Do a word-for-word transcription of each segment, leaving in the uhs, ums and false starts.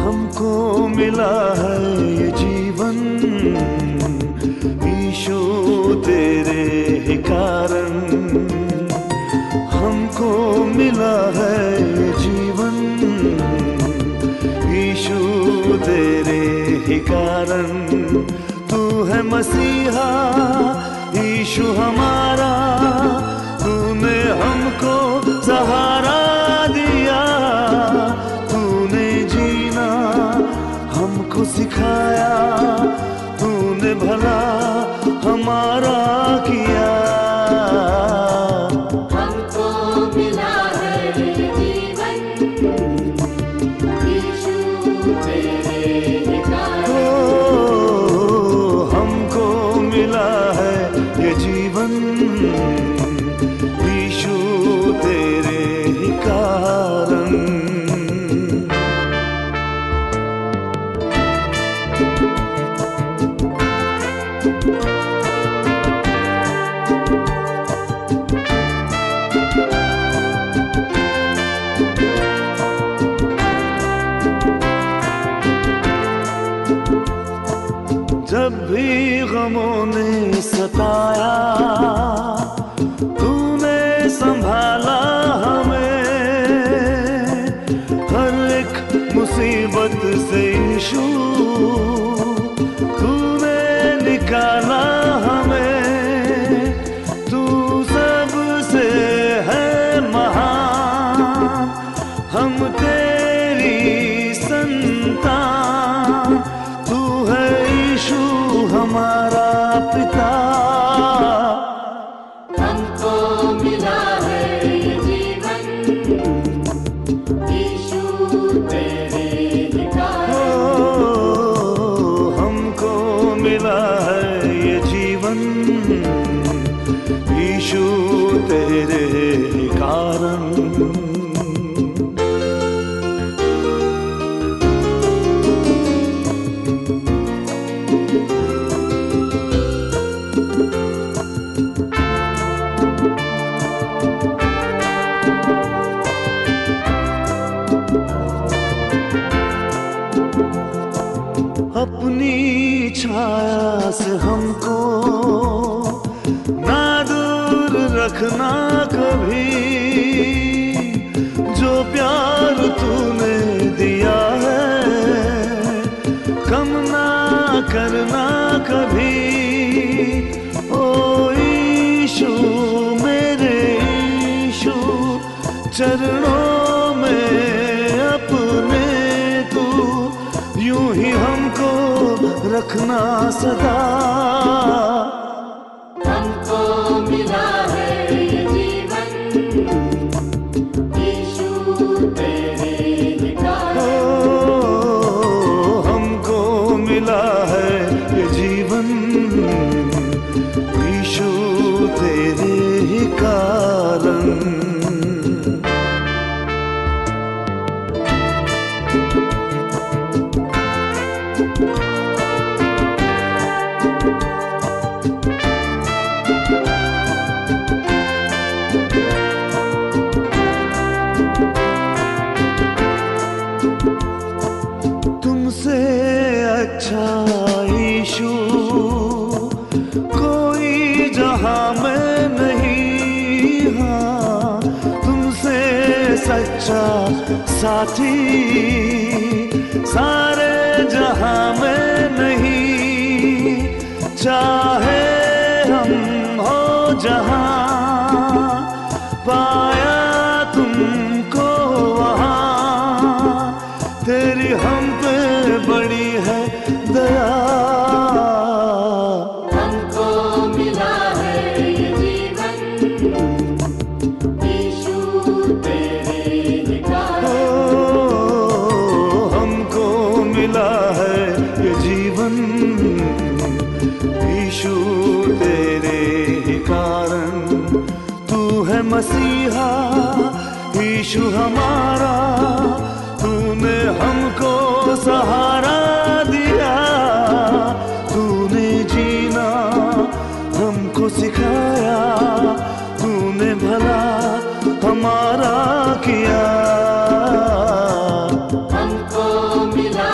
हमको मिला है ये जीवन ईशु तेरे ही कारण। हमको मिला है ये जीवन ईशु तेरे ही कारण। तू है मसीहा ईशु हमारा, तूने हमको सहारा दिया, तूने जीना हमको सिखाया, तूने भला हमारा किया। हमको मिला है ये जीवन यीशु तेरे ही कारण। ओ, हमको मिला है ये जीवन यीशु तेरे ही कारण। जब भी गमों ने सताया, तूने संभाला हमें, हर एक मुसीबत से यीशु तूने निकाला हमें। तू सबसे है महान, हम तेरी संतान, तू है यीशु हमारा पिता। हमको मिला है ये जीवन यीशु तेरे ही कारण। ओ, हमको मिला है ये जीवन यीशु तेरे ही कारण। अपनी छाया से हमको ना दूर रखना कभी, जो प्यार तूने दिया है कम ना करना कभी। ओ यीशु मेरे यीशु, चरणों में अपने तू यूं ही हमको रखना सदा। हमको मिला है ये जीवन यीशु तेरे ही कारण। ओ, हमको मिला है ये जीवन यीशु तेरे ही कारण। तुमसे अच्छा यीशु कोई जहां में नहीं, हाँ तुमसे सच्चा साथी सारे जहां में नहीं। चाहे हम हो जहां, पाया तुमको वहां, तेरी हम पे बड़ी है दया। हमको मिला है ये जीवन यीशु तेरे ही कारण। ओ, हमको मिला है ये जीवन यीशु तेरे ही कारण। तू है मसीहा यीशु हमारा, तूने हमको सहारा दिया, तूने जीना हमको सिखाया, तूने भला हमारा किया। हमको मिला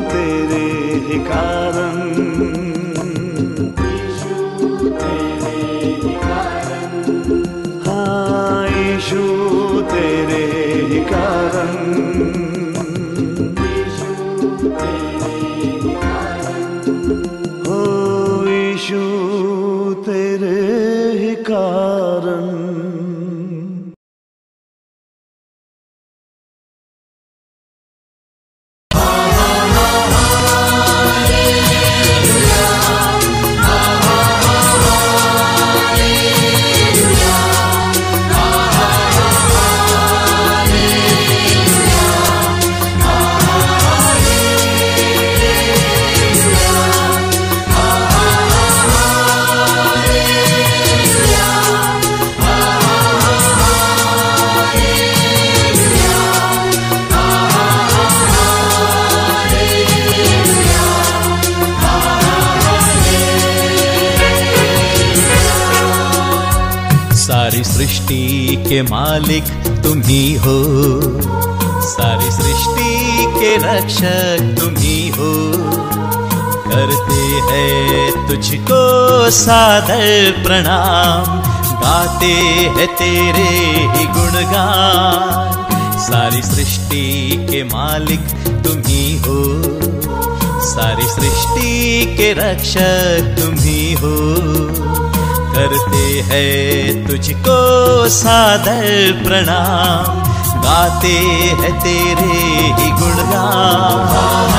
तेरे ही कारण, यीशु तेरे ही कारण, हाँ यीशु तेरे ही कारण, यीशु तेरे ही कारण, हो यीशु तेरे ही कारण। सारी सृष्टि के मालिक तुम ही हो, सारी सृष्टि के रक्षक तुम ही हो। करते हैं तुझको सादर प्रणाम, गाते हैं तेरे ही गुणगान। सारी सृष्टि के मालिक तुम ही हो, सारी सृष्टि के रक्षक तुम ही हो। करते हैं तुझको सादर प्रणाम, गाते हैं तेरे ही गुणगान।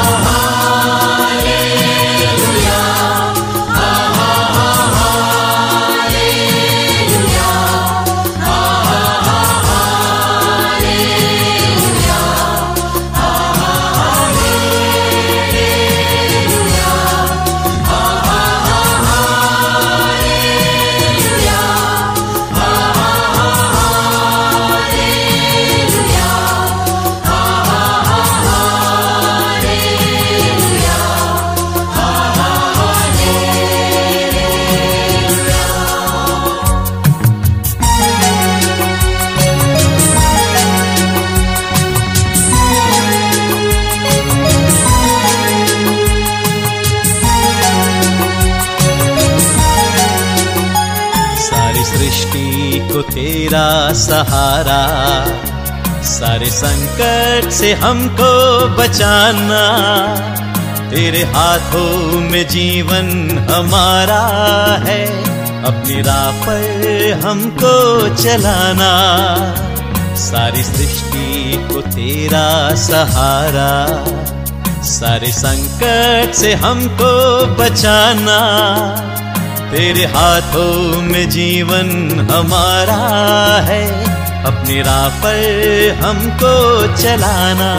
सृष्टि को तेरा सहारा, सारे संकट से हमको बचाना। तेरे हाथों में जीवन हमारा है, अपनी राह पर हमको चलाना। सारी सृष्टि को तेरा सहारा, सारे संकट से हमको बचाना। तेरे हाथों में जीवन हमारा है, अपनी राह पर हमको चलाना।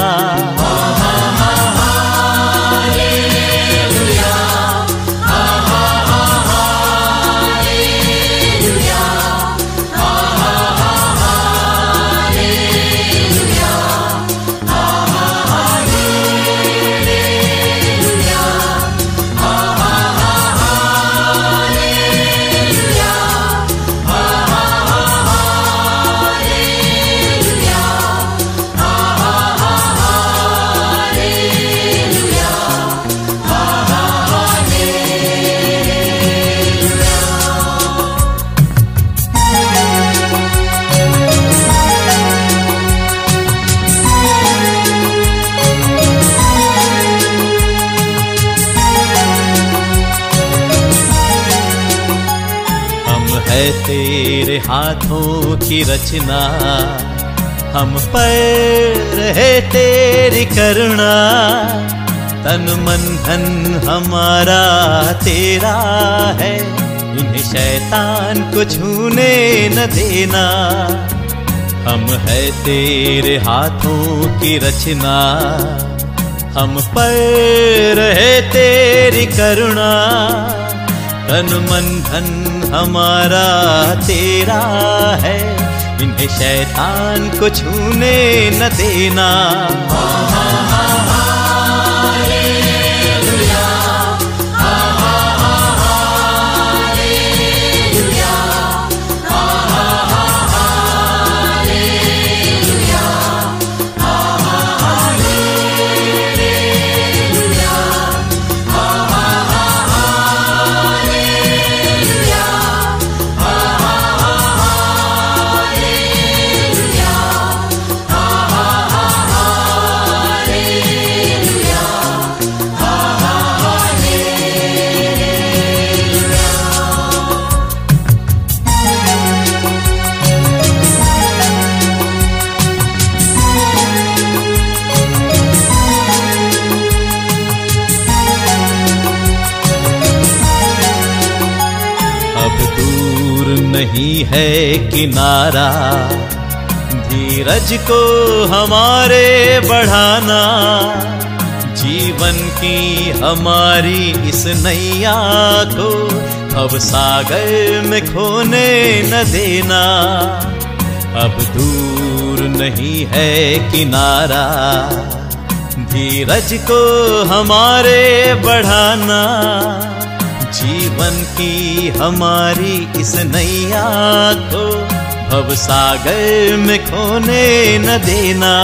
है तेरे हाथों की रचना, हम पर है तेरी करुणा। तन मन धन हमारा तेरा है, इन्हें शैतान को छूने न देना। हम है तेरे हाथों की रचना, हम पर है तेरी करुणा। तन मन धन हमारा तेरा है, इन्हें शैतान को छूने न देना। नहीं है किनारा, धीरज को हमारे बढ़ाना, जीवन की हमारी इस नैया को अब सागर में खोने न देना। अब दूर नहीं है किनारा, धीरज को हमारे बढ़ाना, जीवन की हमारी इस नैया को भव सागर में खोने न देना।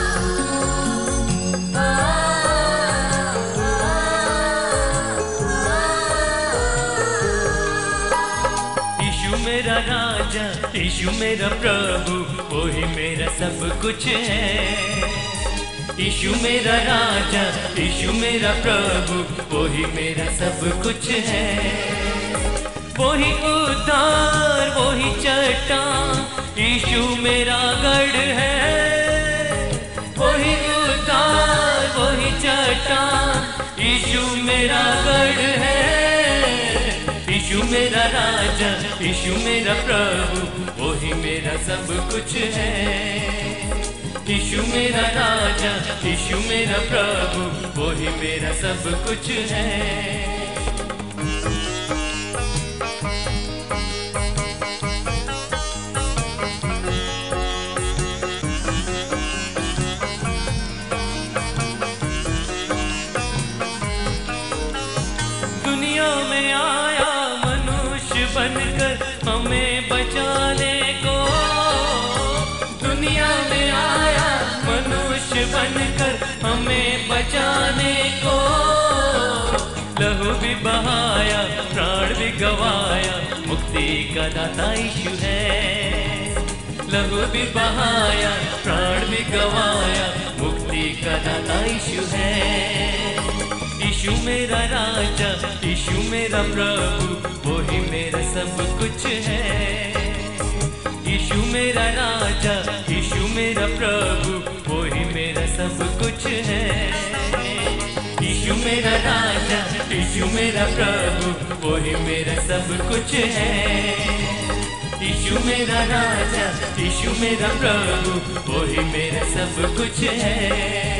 ah राजा, यीशु मेरा प्रभु, वही मेरा सब कुछ है। यीशु मेरा राजा, यीशु मेरा प्रभु, वही मेरा सब कुछ है। वही उद्धार, वही चट्टान, यीशु मेरा गढ़ है। वही उद्धार, वही चट्टान, यीशु मेरा गढ़ है। यीशु मेरा राजा, यीशु मेरा प्रभु, वही मेरा सब कुछ है। यीशु मेरा राजा, यीशु मेरा प्रभु, वही मेरा सब कुछ है। दुनिया में आया मनुष्य बनकर हमें बचाने को। दुनिया में आया मनुष्य बनकर हमें बचाने को। लहू भी बहाया, प्राण भी गवाया, मुक्ति का दाता यीशु है। लहू भी बहाया, प्राण भी गवाया, मुक्ति का दाता यीशु है। यीशु मेरा राजा, यीशु मेरा प्रभु, वही मेरा सब कुछ है। यीशु मेरा राजा, यीशु मेरा प्रभु, वही मेरा सब कुछ है। यीशु मेरा राजा, यीशु मेरा प्रभु, वही मेरा सब कुछ है। यीशु मेरा राजा, यीशु मेरा प्रभु, वही मेरा सब कुछ है।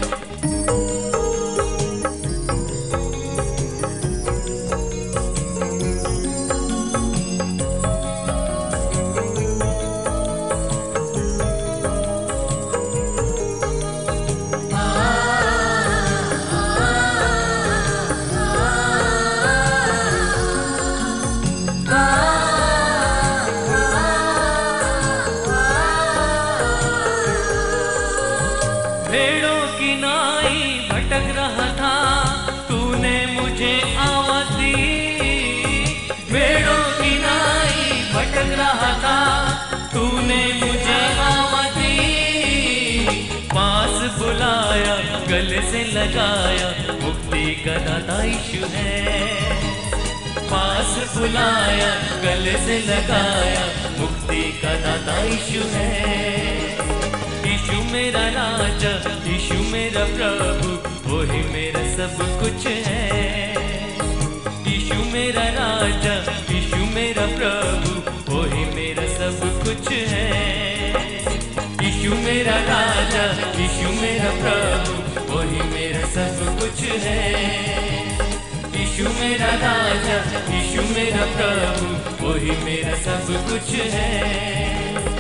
भेड़ों की नाई भटक रहा था, तूने मुझे आवाज दी। भेड़ों की नाई भटक रहा था, तूने मुझे आवाज दी। पास बुलाया, गले से लगाया, मुक्ति का दाता यीशु है। पास बुलाया, गले से लगाया, मुक्ति का दाता यीशु है। यीशु मेरा राजा, यीशु मेरा प्रभु, वही मेरा सब कुछ है। यीशु मेरा राजा, यीशु मेरा प्रभु, वही मेरा सब कुछ है। यीशु मेरा राजा, यीशु मेरा प्रभु, वही मेरा सब कुछ है। यीशु मेरा राजा, यीशु मेरा प्रभु, वही मेरा सब कुछ है।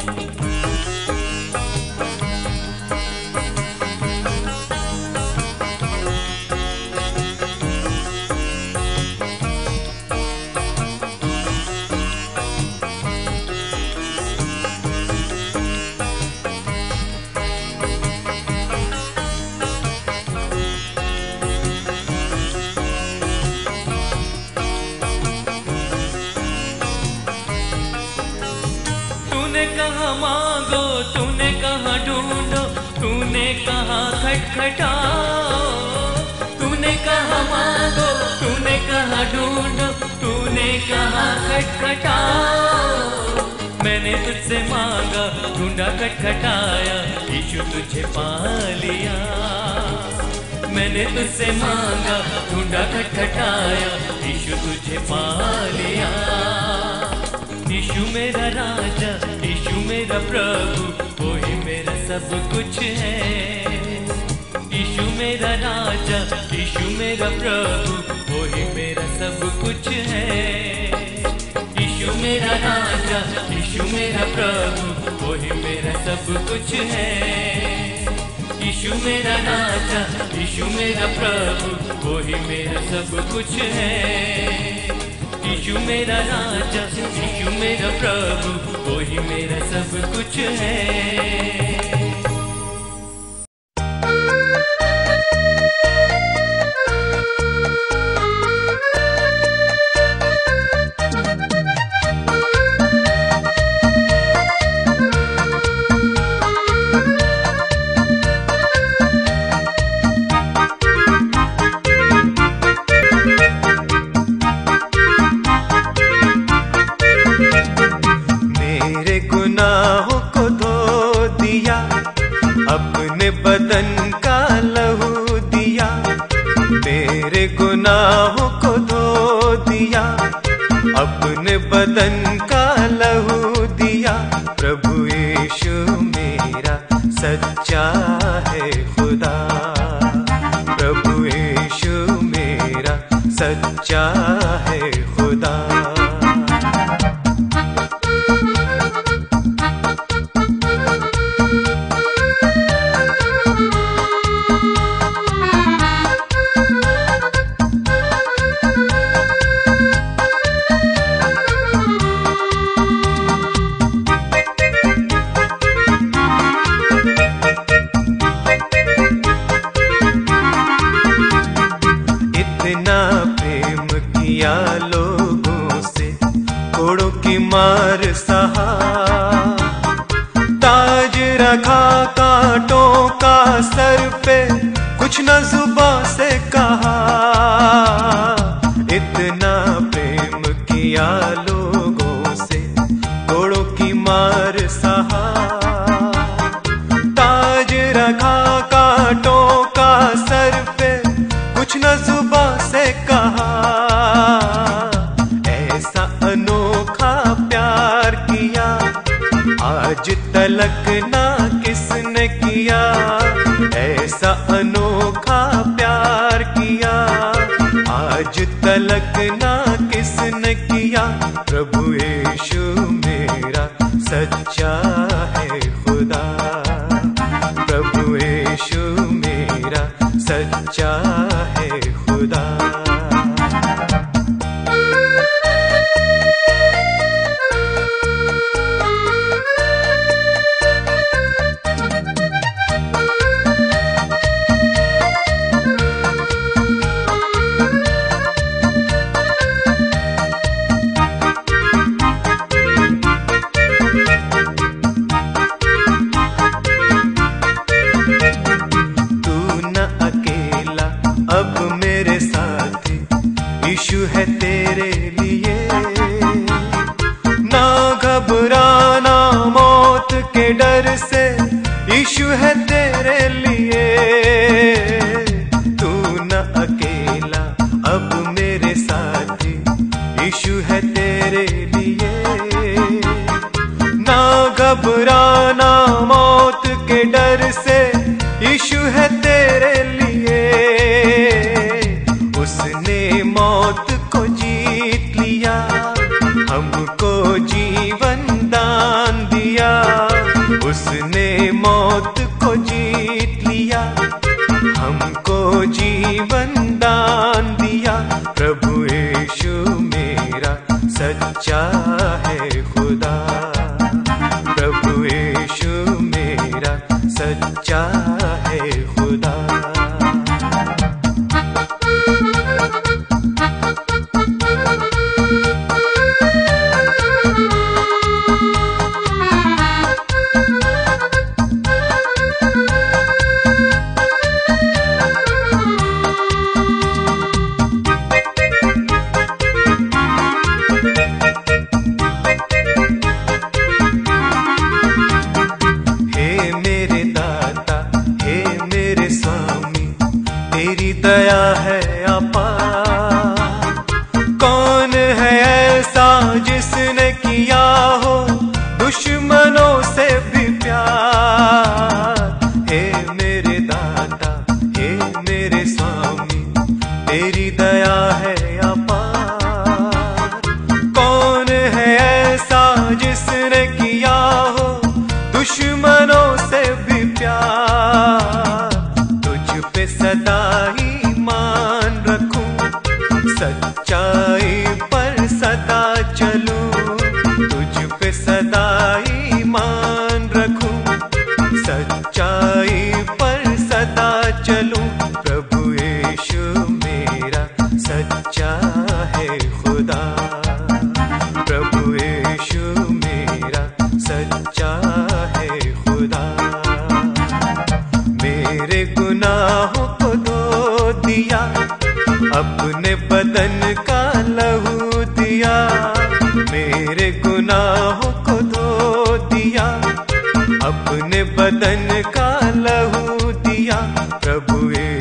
तूने कहा मांगो, तूने कहा ढूंढो, तूने कहा खटखटाओ। तूने कहा मांगो, तूने कहा ढूंढो, तूने कहा खटखटाओ। मैंने तुझसे मांगा, ढूंढा, खटखटाया, यीशु तुझे पा लिया। मैंने तुझसे मांगा, ढूंढा, खटखटाया, यीशु तुझे पा लिया। यीशु मेरा राजा, यीशु मेरा प्रभु, वही मेरा सब कुछ है। यीशु मेरा राजा, यीशु मेरा प्रभु, वही मेरा सब कुछ है। यीशु मेरा राजा, यीशु मेरा प्रभु, वही मेरा सब कुछ है। यीशु मेरा राजा, यीशु मेरा प्रभु, वही मेरा सब कुछ है। यीशु मेरा राजा, यीशु मेरा प्रभु, वही मेरा सब कुछ है। मेरे गुनाहों को धो दिया, अपने बदन का लहू दिया। प्रभु यीशु मेरा सच्चा है खुदा, प्रभु यीशु मेरा सच्चा है खुदा। लोगों से कोड़ों की मार सहा, ताज रखा कांटों का सर पे, कुछ न जुबां से कहा। इतना प्रेम किया लोगों से कोड़ों की मार सहा, ताज रखा कांटों का सर पे, कुछ न जुबां से कहा। ऐसा अनोखा प्यार किया आज तलक ना किसने किया, ऐसा अनोखा प्यार किया आज तलक ना किसने किया। प्रभु यीशु मेरा सच्चा है खुदा, प्रभु यीशु मेरा सच्चा है खुदा। यीशु है तेरे लिए, ना घबराना मौत के डर से, यीशु है तेरे लिए। तू न अकेला अब मेरे साथी, यीशु है तेरे लिए, ना घबराना मौत के डर से, यीशु है तेरे लिए। उसने मौत को जीत लिया, हमको जीवन दान दिया। उसने मौत को जीत लिया, हमको जीवन दान दिया। प्रभु यीशु मेरा सच्चा है खुदा, प्रभु यीशु मेरा सच्चा है खुदा। दया है अपार, कौन है ऐसा जिसने किया हो दुश्मनों से भी प्यार। हे मेरे दाता, हे मेरे स्वामी, तेरी दया है अपार, कौन है ऐसा जिसने किया हो दुश्मनों से भी प्यार। तुझ पे सदा ही मान रखूं, सच्चाई पर सदा चलूं। तुझ पे सदा ही मान रखूं, सच्चाई पर सदा चलूं। प्रभु यीशु मेरा सच्चा है खुदा, प्रभु यीशु मेरा सच्चा है खुदा। मेरे गुनाहों को धो दिया, अपने बदन का लहू दिया। मेरे गुनाहों को धो दिया, अपने बदन का लहू दिया। प्रभु